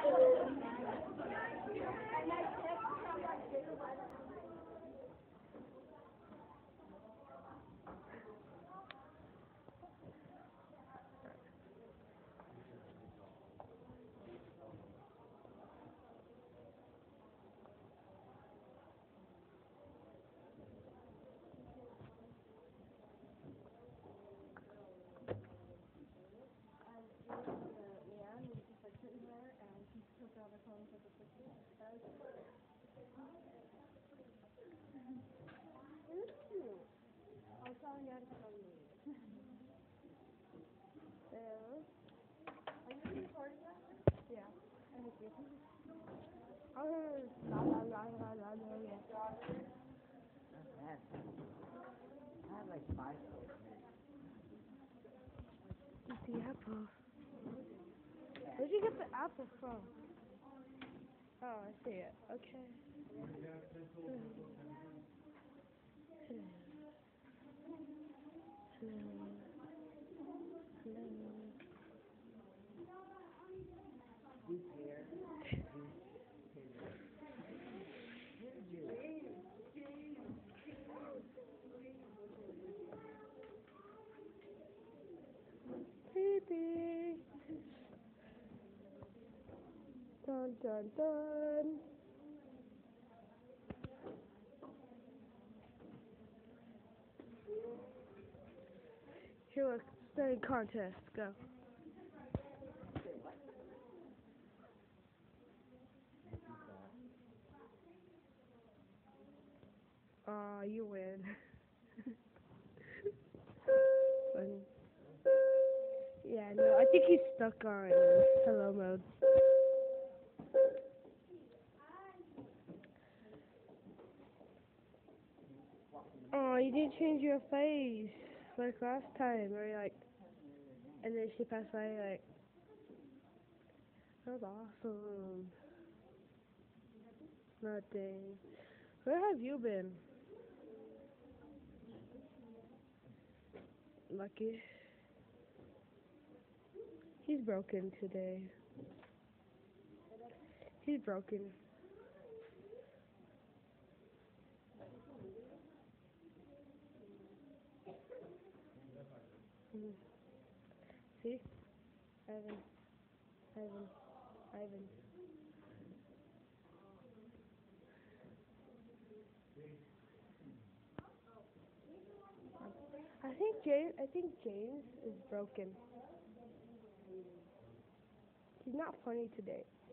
I have like 5. The apple. Where'd you get the apple from? Oh, I see it. Okay. Who's here? Baby. Dun dun dun. Here, look. Study contest. Go. You win. Funny. Yeah, no, I think he's stuck on hello mode. Oh, you didn't change your face like last time, where you like, and then she passed by like, that was awesome. Nothing. Where have you been? Lucky. He's broken today. He's broken. See? Ivan. Ivan. Ivan. I think James is broken. He's not funny today.